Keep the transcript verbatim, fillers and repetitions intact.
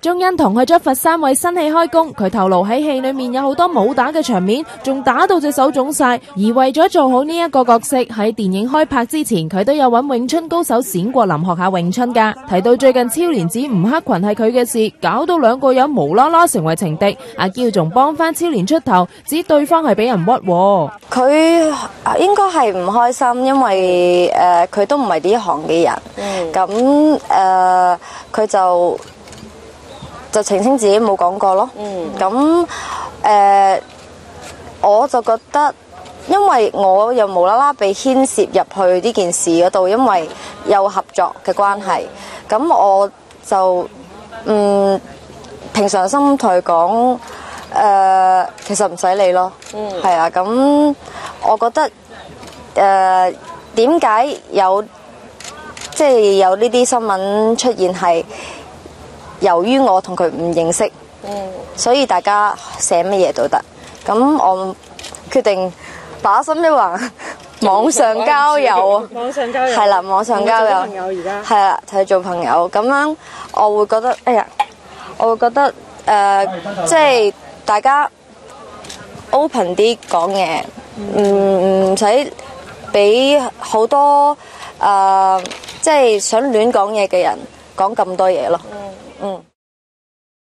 鍾欣同去咗佛山為新戲開工，佢透露喺戲裏面有好多武打嘅場面，仲打到隻手腫晒。而為咗做好呢一個角色，喺電影開拍之前，佢都有揾詠春高手冼國林學下詠春噶。提到最近超蓮子吳克群係佢嘅事，搞到兩個人無啦啦成為情敵，阿嬌仲幫翻超蓮出頭，指對方係俾人屈。 佢應該係唔開心，因為誒佢、呃、都唔係呢一行嘅人，咁誒佢就就澄清自己冇講過咯。咁誒、呃、我就覺得，因為我又無啦啦被牽涉入去呢件事嗰度，因為有合作嘅關係，咁我就嗯平常心同佢講。誒、呃，其實唔使理咯，係、嗯、啊，咁我覺得誒點解有即係有呢啲新聞出現係由於我同佢唔認識，嗯、所以大家寫乜嘢都得，咁我決定把心一橫，網上交友啊， 網上交友係啦，網上交友， 朋友而家係啦，就係做朋友，咁樣我會覺得，哎呀，我會覺得誒、呃，即係。大家 open 啲講嘢，唔唔使俾好多誒，即係想亂講嘢嘅人講咁多嘢咯。